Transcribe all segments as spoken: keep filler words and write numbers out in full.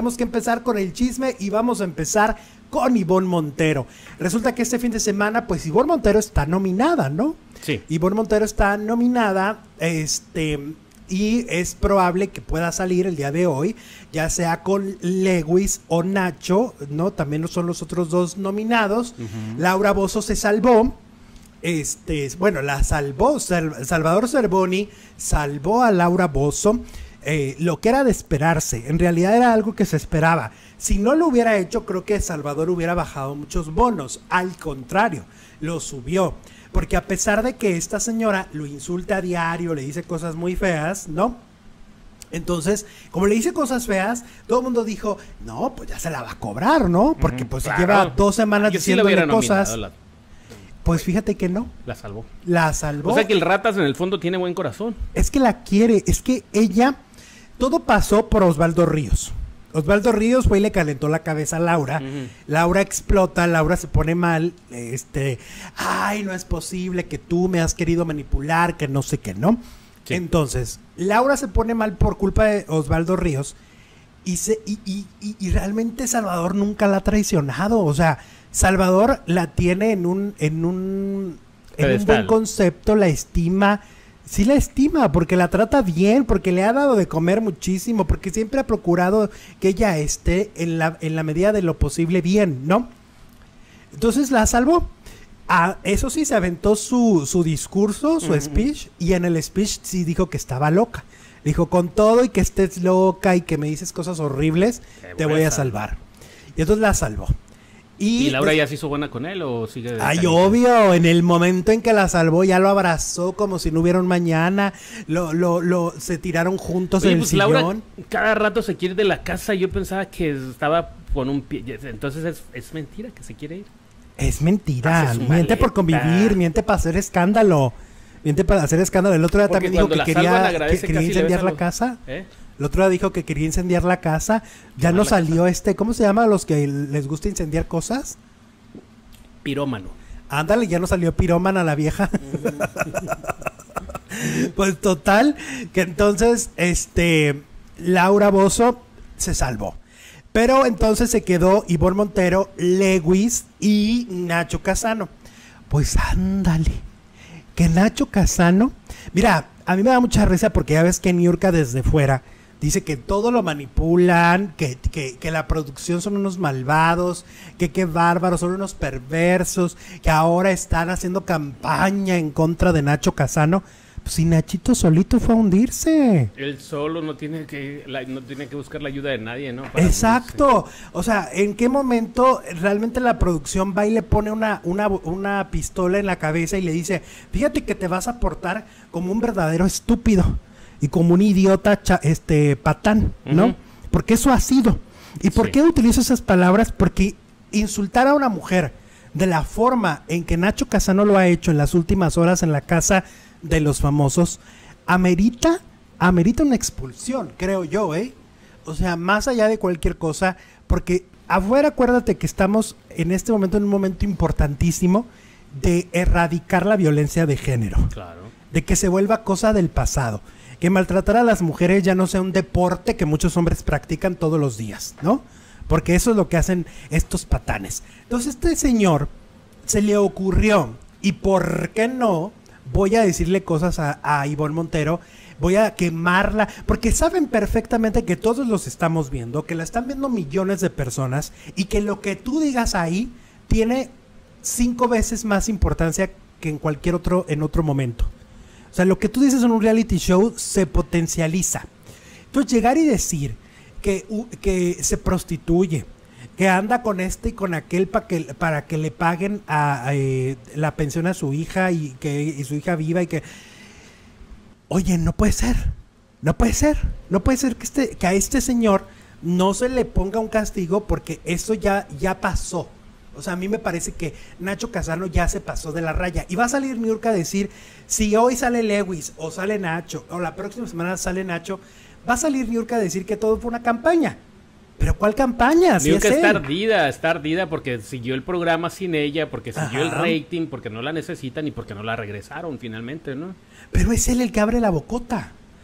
Tenemos que empezar con el chisme y vamos a empezar con Ivonne Montero. Resulta que este fin de semana, pues Ivonne Montero está nominada, ¿no? Sí. Ivonne Montero está nominada, este, y es probable que pueda salir el día de hoy, ya sea con Lewis o Nacho, ¿no? También son los otros dos nominados. Uh-huh. Laura Bozzo se salvó. Este, bueno, la salvó, Salvador Cervoni salvó a Laura Bozzo, eh, lo que era de esperarse, en realidad era algo que se esperaba. Si no lo hubiera hecho, creo que Salvador hubiera bajado muchos bonos, al contrario, lo subió, porque a pesar de que esta señora lo insulta a diario, le dice cosas muy feas, ¿no? Entonces, como le dice cosas feas, todo el mundo dijo, no, pues ya se la va a cobrar, ¿no? Porque pues claro. lleva dos semanas diciéndole cosas. La... Pues fíjate que no. La salvó. La salvó. O sea que el Ratas en el fondo tiene buen corazón. Es que la quiere, es que ella, todo pasó por Osvaldo Ríos. Osvaldo Ríos fue y le calentó la cabeza a Laura. Uh-huh. Laura explota, Laura se pone mal. Este, ay, no es posible que tú me has querido manipular, que no sé qué, ¿no? Sí. Entonces, Laura se pone mal por culpa de Osvaldo Ríos. Y, se, y, y, y, y realmente Salvador nunca la ha traicionado. O sea, Salvador la tiene en un, en un, en un buen concepto, la estima, sí la estima, porque la trata bien, porque le ha dado de comer muchísimo, porque siempre ha procurado que ella esté en la, en la medida de lo posible bien, ¿no? Entonces la salvó. Ah, eso sí, se aventó su, su discurso, su uh-huh. speech, y en el speech sí dijo que estaba loca. Dijo, con todo y que estés loca y que me dices cosas horribles, te, te voy a salvar. Y entonces la salvó. ¿Y, ¿Y Laura ya se hizo buena con él o sigue? Ay, caliente? Obvio, en el momento en que la salvó ya lo abrazó como si no hubiera un mañana, lo, lo, lo, se tiraron juntos. Oye, en pues el Laura sillón. Cada rato se quiere ir de la casa, yo pensaba que estaba con un pie, entonces es, es mentira que se quiere ir. Es mentira, miente por convivir, miente para hacer escándalo, miente para hacer escándalo. El otro día Porque también dijo que quería, que quería incendiar la casa. ¿Eh? El otro día dijo que quería incendiar la casa. Ya no salió este, ¿cómo se llama a los que les gusta incendiar cosas? Pirómano. Ándale, ya no salió pirómana la vieja. Pues total, que entonces, este, Laura Bozzo se salvó. Pero entonces se quedó Ivonne Montero, Lewis y Nacho Casano. Pues ándale, que Nacho Casano, mira, a mí me da mucha risa porque ya ves que Niurka desde fuera dice que todo lo manipulan, que, que, que la producción son unos malvados, que qué bárbaros, son unos perversos, que ahora están haciendo campaña en contra de Nacho Casano. Pues si Nachito solito fue a hundirse. Él solo no tiene que la, no tiene que buscar la ayuda de nadie, ¿no? Para Exacto. Hundirse. O sea, ¿en qué momento realmente la producción va y le pone una, una, una pistola en la cabeza y le dice, fíjate que te vas a portar como un verdadero estúpido y como un idiota cha, este patán, ¿no? Uh-huh. Porque eso ha sido. ¿Y por sí. qué utilizo esas palabras? Porque insultar a una mujer de la forma en que Nacho Casano lo ha hecho en las últimas horas en la casa de los famosos, amerita, amerita una expulsión, creo yo, ¿eh? O sea, más allá de cualquier cosa, porque afuera acuérdate que estamos en este momento en un momento importantísimo de erradicar la violencia de género. Claro. De que se vuelva cosa del pasado. Que maltratar a las mujeres ya no sea un deporte que muchos hombres practican todos los días, ¿no? Porque eso es lo que hacen estos patanes. Entonces este señor se le ocurrió, y por qué no, voy a decirle cosas a, a Ivonne Montero, voy a quemarla, porque saben perfectamente que todos los estamos viendo, que la están viendo millones de personas, y que lo que tú digas ahí tiene cinco veces más importancia que en cualquier otro, en otro momento. O sea, lo que tú dices en un reality show se potencializa. Entonces, llegar y decir que, uh, que se prostituye, que anda con este y con aquel pa que, para que le paguen a, a, eh, la pensión a su hija y que y su hija viva y que... Oye, no puede ser, no puede ser, no puede ser que, este, que a este señor no se le ponga un castigo porque eso ya, ya pasó. O sea, a mí me parece que Nacho Casano ya se pasó de la raya. Y va a salir Niurka a decir, si hoy sale Lewis o sale Nacho, o la próxima semana sale Nacho, va a salir Niurka a decir que todo fue una campaña. ¿Pero cuál campaña? Si Niurka es está él. ardida, está ardida porque siguió el programa sin ella, porque siguió Ajá. el rating, porque no la necesitan y porque no la regresaron finalmente, ¿no? Pero es él el que abre la bocota.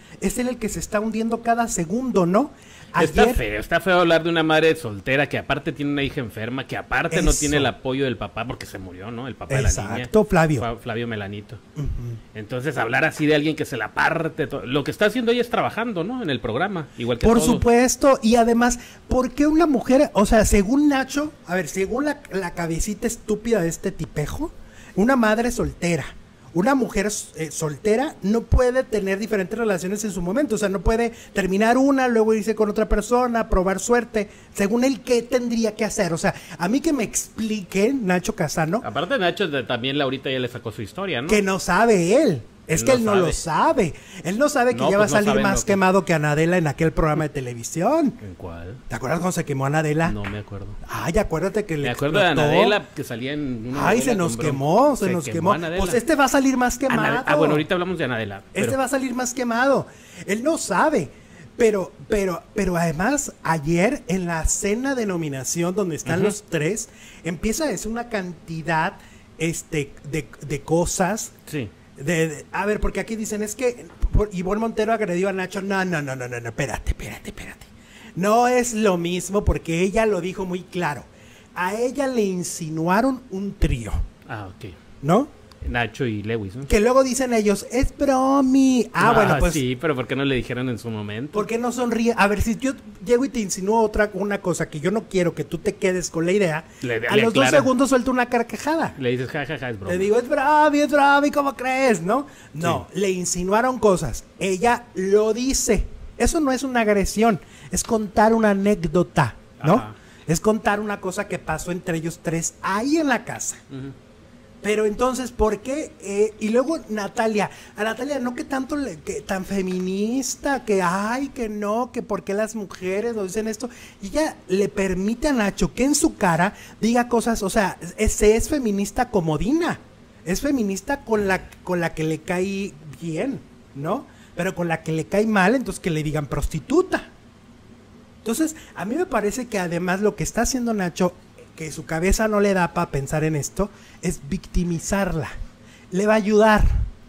es él el que se está hundiendo cada segundo, ¿no? Ayer... Está feo, está feo hablar de una madre soltera que aparte tiene una hija enferma, que aparte Eso. no tiene el apoyo del papá porque se murió, ¿no? El papá Exacto, de la niña. Exacto, Flavio. Fue Flavio Melanito. Uh-huh. Entonces, hablar así de alguien que se la parte, to... lo que está haciendo ella es trabajando, ¿no? En el programa, igual que Por todos. supuesto, y además, ¿por qué una mujer, o sea, según Nacho, a ver, según la, la cabecita estúpida de este tipejo, una madre soltera, una mujer eh, soltera no puede tener diferentes relaciones en su momento, o sea, no puede terminar una, luego irse con otra persona, probar suerte, según él, ¿qué tendría que hacer? O sea, a mí que me explique Nacho Casano. Aparte Nacho, de, también Laurita ya le sacó su historia, ¿no? Que no sabe él. Es él que él no, no lo sabe. Él no sabe que no, ya pues va a salir no más quemado que... que Anadela en aquel programa de televisión. ¿En cuál? ¿Te acuerdas cuando se quemó Anadela? No me acuerdo. Ay, acuérdate que me le acuerdo explotó. de Anadela que salía en una Ay, se nos quemó, se, se nos quemó. quemó. Pues este va a salir más quemado. Anadela. Ah, bueno, ahorita hablamos de Anadela. Pero... Este va a salir más quemado. Él no sabe. Pero, pero, pero además, ayer en la cena de nominación donde están uh-huh. los tres, empieza a decir una cantidad este, de, de cosas. Sí. De, de, a ver, porque aquí dicen, es que por, Ivonne Montero agredió a Nacho. No, no, no, no, no, no, espérate, espérate, espérate. No es lo mismo porque ella lo dijo muy claro. A ella le insinuaron un trío. Ah, ok. ¿No? Nacho y Lewis, ¿no? Que luego dicen ellos, es bromi. Ah, ah, bueno, pues. Sí, pero ¿por qué no le dijeron en su momento? ¿Por qué no sonríe? A ver, si yo llego y te insinúo otra una cosa que yo no quiero que tú te quedes con la idea, le, a le los aclara. dos segundos suelto una carcajada. Le dices, jajaja, ja, ja, es broma. Le digo, es bromi, es bromi, ¿cómo crees? ¿No? No, sí. Le insinuaron cosas. Ella lo dice. Eso no es una agresión, es contar una anécdota, ¿no? Ajá. Es contar una cosa que pasó entre ellos tres ahí en la casa. Uh-huh. Pero entonces, ¿por qué? Eh, y luego Natalia, a Natalia no que tanto, le, que tan feminista, que ay, que no, que por qué las mujeres nos dicen esto. Y ella le permite a Nacho que en su cara diga cosas, o sea, es, es feminista comodina, es feminista con la, con la que le cae bien, ¿no? Pero con la que le cae mal, entonces que le digan prostituta. Entonces, a mí me parece que además lo que está haciendo Nacho, que su cabeza no le da para pensar en esto, es victimizarla. Le va a ayudar,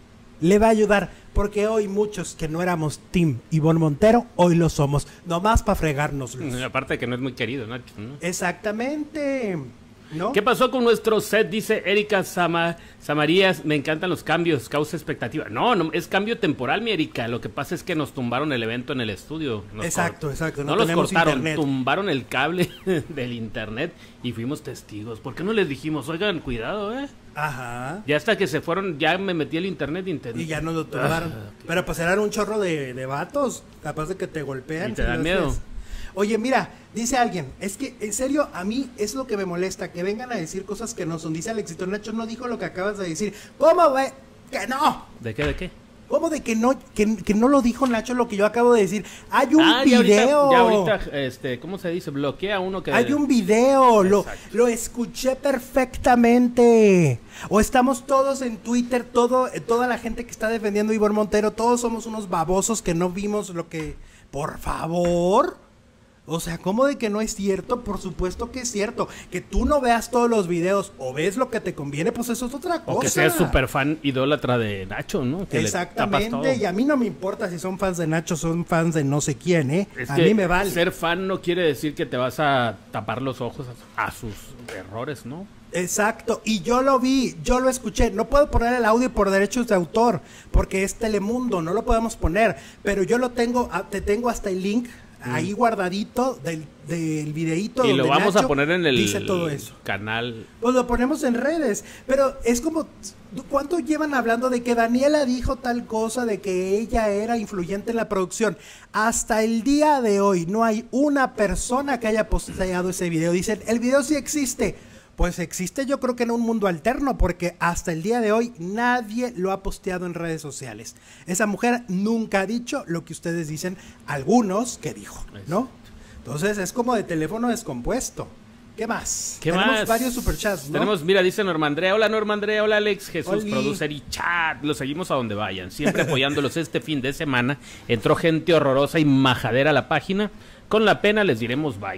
le va a ayudar, porque hoy muchos que no éramos Team Ivonne Montero, hoy lo somos, nomás para fregárnoslos. Aparte de que no es muy querido, Nacho, ¿no? Exactamente, ¿no? ¿Qué pasó con nuestro set? Dice Erika Sama, Samarías, me encantan los cambios, causa expectativa. No, no, es cambio temporal, mi Erika. Lo que pasa es que nos tumbaron el evento en el estudio. Nos exacto, exacto. No, no los cortaron, internet. Tumbaron el cable del internet y fuimos testigos. ¿Por qué no les dijimos, oigan, cuidado, eh? Ajá. Ya hasta que se fueron, ya me metí al internet, internet. Y ya nos lo tumbaron. Ah, okay. Pero pues eran un chorro de, de vatos, capaz de que te golpean. Y te dan miedo. Ves. Oye, mira, dice alguien, es que en serio a mí es lo que me molesta, que vengan a decir cosas que no son. Dice Alexito, Nacho no dijo lo que acabas de decir. ¿Cómo, güey? Que no. ¿De qué, de qué? ¿Cómo de que no, que, que no lo dijo Nacho lo que yo acabo de decir? Hay un ah, video. Ya ahorita, ya ahorita, este, ¿cómo se dice? Bloquea uno que... Hay un video, lo, lo escuché perfectamente. O estamos todos en Twitter, todo, toda la gente que está defendiendo a Ivonne Montero, todos somos unos babosos que no vimos lo que... Por favor... O sea, ¿cómo de que no es cierto? Por supuesto que es cierto. Que tú no veas todos los videos o ves lo que te conviene, pues eso es otra cosa. O que seas súper fan idólatra de Nacho, ¿no? Que exactamente, y a mí no me importa si son fans de Nacho, son fans de no sé quién, ¿eh? Es a que mí me vale. Ser fan no quiere decir que te vas a tapar los ojos a, a sus errores, ¿no? Exacto, y yo lo vi, yo lo escuché. No puedo poner el audio por derechos de autor, porque es Telemundo, no lo podemos poner. Pero yo lo tengo, te tengo hasta el link ahí guardadito del, del videíto. Y lo vamos Nacho a poner en el dice todo eso. Canal. Pues lo ponemos en redes. Pero es como, ¿cuánto llevan hablando de que Daniela dijo tal cosa, de que ella era influyente en la producción? Hasta el día de hoy no hay una persona que haya posteado ese video. Dicen, el video sí existe. Pues existe, yo creo que en un mundo alterno, porque hasta el día de hoy nadie lo ha posteado en redes sociales. Esa mujer nunca ha dicho lo que ustedes dicen, algunos que dijo, ¿no? Entonces es como de teléfono descompuesto. ¿Qué más? ¿Qué Tenemos más? varios superchats, ¿no? Tenemos, mira, dice Norma Andrea, hola Norma Andrea, hola Alex, Jesús, Oli. Producer y chat, los seguimos a donde vayan, siempre apoyándolos este fin de semana. Entró gente horrorosa y majadera a la página, con la pena les diremos bye.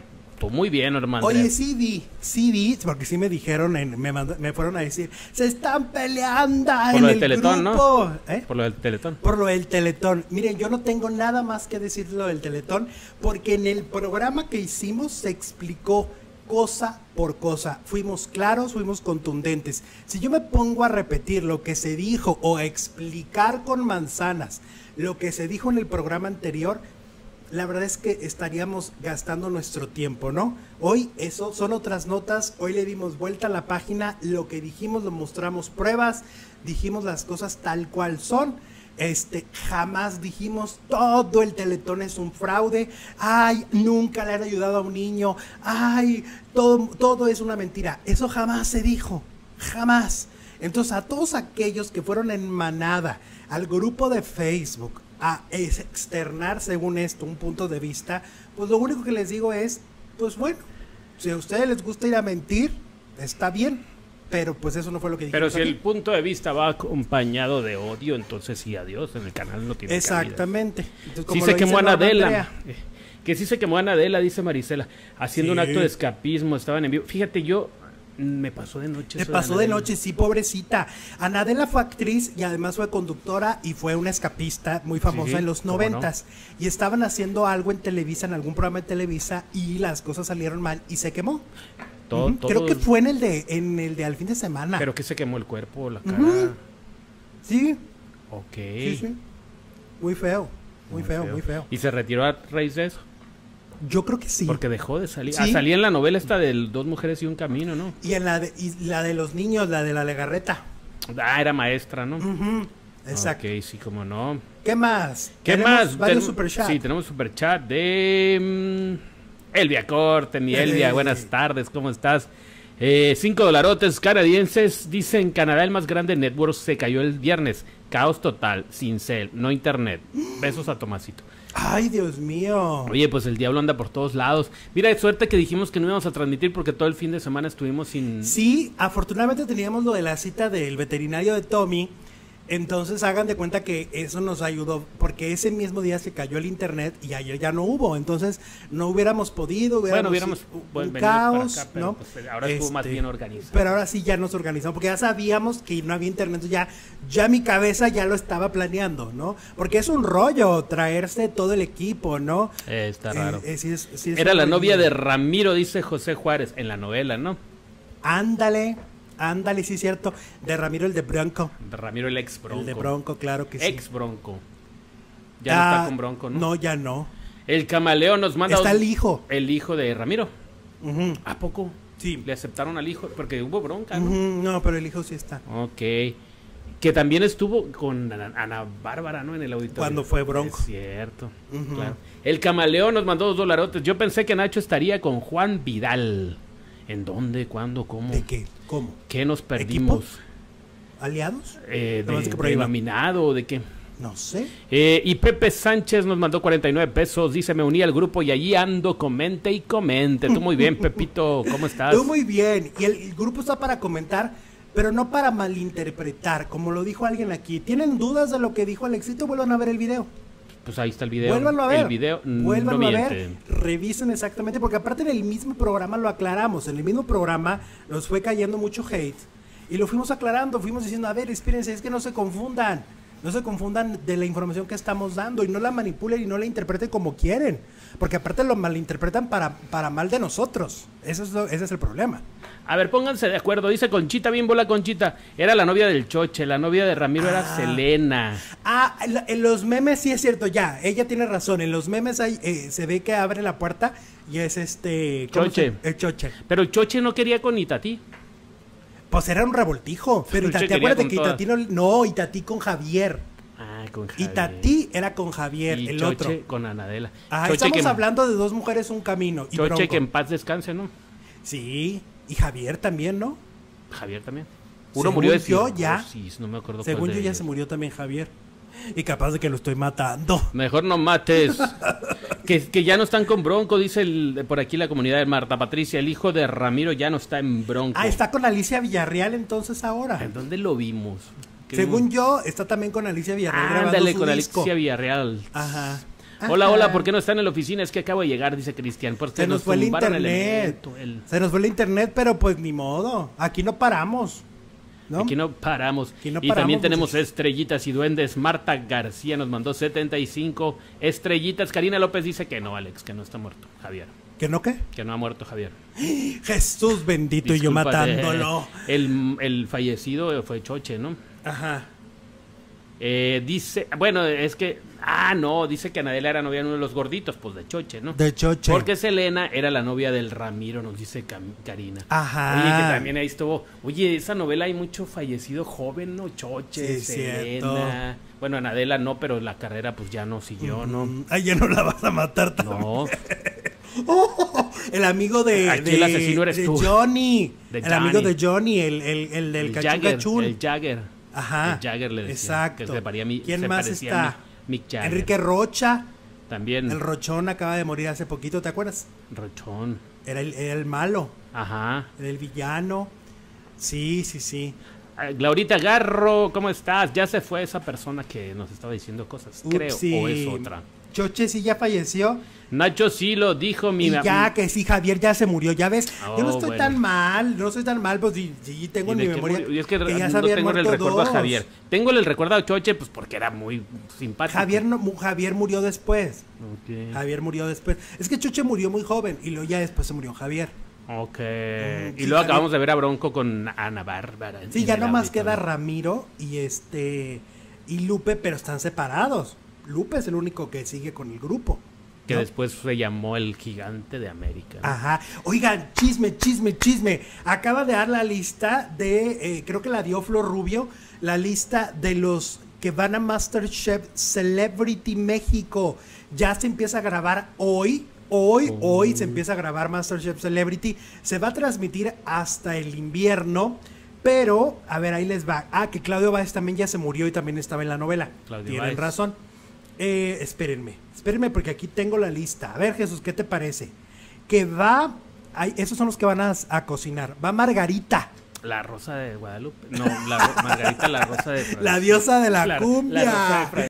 guapo. Muy bien, hermano. Oye, sí vi, sí vi, porque sí me dijeron, en, me, mand- me fueron a decir, se están peleando Por en lo el del Teletón, grupo. ¿no? ¿Eh? Por lo del Teletón. Por lo del Teletón. Miren, yo no tengo nada más que decir de lo del Teletón, porque en el programa que hicimos se explicó cosa por cosa. Fuimos claros, fuimos contundentes. Si yo me pongo a repetir lo que se dijo o a explicar con manzanas lo que se dijo en el programa anterior, la verdad es que estaríamos gastando nuestro tiempo, ¿no? Hoy eso son otras notas, hoy le dimos vuelta a la página, lo que dijimos lo mostramos pruebas, dijimos las cosas tal cual son. Este, jamás dijimos todo el Teletón es un fraude, ay, nunca le han ayudado a un niño, ay, todo, todo es una mentira. Eso jamás se dijo, jamás. Entonces, a todos aquellos que fueron en manada al grupo de Facebook a externar, según esto, un punto de vista, pues lo único que les digo es, pues bueno, si a ustedes les gusta ir a mentir, está bien. Pero pues eso no fue lo que dijimos. Pero si aquí. el punto de vista va acompañado de odio, entonces sí, adiós, en el canal no tiene Exactamente. cabida. Entonces, Sí como se lo quemó dice Norma Anadela. Andrea. eh, Que sí se quemó Anadela, dice Marisela, haciendo Sí. un acto de escapismo, estaban en vivo. Fíjate, yo mm, me pasó de noche. Me eso pasó de Anadela. noche, sí, pobrecita. Anadela fue actriz y además fue conductora y fue una escapista muy famosa Sí, en los cómo noventas. Y estaban haciendo algo en Televisa, en algún programa de Televisa, y las cosas salieron mal y se quemó. Todo- Ujú. Creo todo- que fue en el de en el de al fin de semana. Pero que se quemó el cuerpo, la cara. Ujú. Sí, Ok. sí, sí. Muy feo, muy, feo, muy feo. ¿Y se retiró a raíz de eso? Yo creo que sí. Porque dejó de salir. Sí. Ah, salía en la novela esta de Dos Mujeres y un Camino, ¿no? Y en la de, y la de los niños, la de la Legarreta. Ah, era maestra, ¿no? Ujú. Exacto. Ok, sí, como no. ¿Qué más? ¿Qué Tenemos más? Varios Ten- superchats. Sí, tenemos superchat de mm, Elvia Corte, mi Elvia, Eh. buenas tardes, ¿cómo estás? Eh, cinco dolarotes canadienses, dicen Canadá el más grande network se cayó el viernes. Caos total, sin cel, no internet. Besos a Tomasito. Ay, Dios mío. Oye, pues el diablo anda por todos lados. Mira, de suerte que dijimos que no íbamos a transmitir porque todo el fin de semana estuvimos sin... Sí, afortunadamente teníamos lo de la cita del veterinario de Tommy. Entonces hagan de cuenta que eso nos ayudó, porque ese mismo día se cayó el internet y ayer ya no hubo, entonces no hubiéramos podido, Bueno, hubiéramos hubiéramos un bueno, venido caos, para acá, pero, ¿no? pues, ahora estuvo más Este, bien organizado. Pero ahora sí ya nos organizamos, porque ya sabíamos que no había internet, ya, ya mi cabeza ya lo estaba planeando, ¿no? Porque es un rollo traerse todo el equipo, ¿no? Eh, está raro. Eh, eh, sí es- sí es Era un la rollo. novia de Ramiro, dice José Juárez, en la novela, ¿no? Ándale, ándale, sí es cierto, de Ramiro el de Bronco. De Ramiro el ex Bronco. El de Bronco, claro que sí. Ex Bronco. Ya no Ah, está con Bronco, ¿no? No, ya no. El camaleón nos manda... Está el hijo. El hijo de Ramiro. Ujú. ¿A poco? Sí. Le aceptaron al hijo, porque hubo bronca, ¿no? Ujú, no, pero el hijo sí está. Ok. Que también estuvo con Ana, Ana Bárbara, ¿no? En el auditorio. Cuando fue Bronco. Es cierto. Ujú. Claro. El camaleón nos mandó dos dolarotes. Yo pensé que Nacho estaría con Juan Vidal. ¿En dónde? ¿Cuándo? ¿Cómo? ¿De qué? ¿Cómo? ¿Qué nos perdimos? ¿Aliados? Eh, No, de, es que por ahí de no. laminado o de qué? No sé. Eh, y Pepe Sánchez nos mandó cuarenta y nueve pesos. Dice, me uní al grupo y allí ando, comente y comente. Tú muy bien, Pepito, ¿cómo estás? Tú muy bien. Y el, el grupo está para comentar, pero no para malinterpretar. Como lo dijo alguien aquí. ¿Tienen dudas de lo que dijo Alexito? Vuelvan a ver el video. Pues ahí está el video. Vuélvanlo a ver. El video mm, Vuélvanlo no a miente. ver. Revisen exactamente. Porque aparte en el mismo programa lo aclaramos. En el mismo programa nos fue cayendo mucho hate. Y lo fuimos aclarando. Fuimos diciendo, a ver, espérense, es que no se confundan. No se confundan de la información que estamos dando y no la manipulen y no la interpreten como quieren. Porque aparte lo malinterpretan para, para mal de nosotros. Eso es lo- ese es el problema. A ver, pónganse de acuerdo. Dice Conchita, bien bola Conchita. Era la novia del Choche. La novia de Ramiro era Ah. Selena. Ah, en, en los memes sí es cierto, ya, ella tiene razón. En los memes hay, eh, se ve que abre la puerta y es este... ¿cómo Choche. se- El Choche. Pero el Choche no quería con Itatí. Pues era un revoltijo. Pero Choche Itatí, quería acuérdate con que todas. Itatí no... No, Itatí con Javier. Ah, con Javier. Itatí era con Javier, Y el Choche otro. con Anadela. Ah, Choche estamos que, hablando de dos mujeres, un camino. Y Choche Bronco. que en paz descanse, ¿no? Sí, y Javier también, ¿no? Javier también. Uno Según murió de yo, ya. cirrosis, no me acuerdo Según cuál yo de ya ellos. se murió también Javier. Y capaz de que lo estoy matando. Mejor no mates. que, que ya no están con Bronco, dice el- por aquí la comunidad de Marta Patricia. El hijo de Ramiro ya no está en Bronco. Ah, está con Alicia Villarreal entonces ahora. ¿En dónde lo vimos? ¿Qué Según vimos? yo, está también con Alicia Villarreal grabando Ándale, su con disco. Alicia Villarreal. Ajá. Hola, hola, ¿por qué no están en la oficina? Es que acabo de llegar, dice Cristian. Se nos fue el internet. El el... Se nos fue el internet, pero pues ni modo. Aquí no paramos. ¿No? Aquí no paramos. Aquí no y paramos, también tenemos muchachos. Estrellitas y Duendes. Marta García nos mandó setenta y cinco estrellitas. Karina López dice que no, Alex, que no está muerto. Javier. ¿Que no qué? Que no ha muerto Javier. Jesús bendito. Disculpa, y yo matándolo. Eh, el, el fallecido fue Choche, ¿no? Ajá. Eh, dice, bueno, es que, ah, no, dice que Anadela era novia de uno de los gorditos, pues de Choche, ¿no? De Choche. Porque Selena era la novia del Ramiro, nos dice Cam Karina. Ajá. Oye, que también ahí estuvo, oye, esa novela hay mucho fallecido joven, ¿no? Choche, sí, Selena. Cierto. Bueno, Anadela no, pero la carrera pues ya no siguió, ¿no? Mm, ay, ya no la vas a matar también. No. Oh, el amigo de, Aquí de, el asesino eres de tú. Johnny. De el Johnny. amigo de Johnny, el, el, el del El cachún Jagger, cachún. el Jagger. Ajá. El Jagger le decía. Exacto. Que se parecía a mi, ¿Quién se más parecía está? a mi, Mick Jagger. Enrique Rocha. También. El Rochón acaba de morir hace poquito, ¿te acuerdas? Rochón. Era el, era el malo. Ajá. Era el villano. Sí, sí, sí. Laurita Garro, ¿cómo estás? Ya se fue esa persona que nos estaba diciendo cosas, creo, Upsi. o es otra. Choche sí ya falleció. Nacho sí lo dijo, mi Y ma- ya, que sí, Javier ya se murió, ya ves. Oh, yo no estoy bueno. tan mal, no estoy tan mal, pues sí, sí tengo ¿Y en de mi qué memoria. murió? Y es que, que ya se no habían tengo en el muerto recuerdo a dos. Javier. Tengo el recuerdo a Choche, pues porque era muy simpático. Javier, no, mu- Javier murió después. Ok. Javier murió después. Es que Choche murió muy joven y luego ya después se murió Javier. Ok. Mm, y sí, luego Javier. acabamos de ver a Bronco con Ana Bárbara. Sí, en ya el nomás auditorio. queda Ramiro y este y Lupe, pero están separados. Lupe es el único que sigue con el grupo. Que ¿no? después se llamó el Gigante de América. ¿no? Ajá. Oigan, chisme, chisme, chisme. Acaba de dar la lista de, eh, creo que la dio Flor Rubio, la lista de los que van a MasterChef Celebrity México. Ya se empieza a grabar hoy. Hoy, Oh. hoy se empieza a grabar MasterChef Celebrity. Se va a transmitir hasta el invierno. Pero, a ver, ahí les va. Ah, que Claudio Báez también ya se murió y también estaba en la novela. Claudio Tienen Báez. razón. Eh, espérenme, espérenme porque aquí tengo la lista. A ver, Jesús, ¿qué te parece? Que va, ay, esos son los que van a, a cocinar. Va Margarita, La Rosa de Guadalupe. No, la Ro- Margarita, la Rosa de la diosa de la La- la cumbia. Rosa de Fra-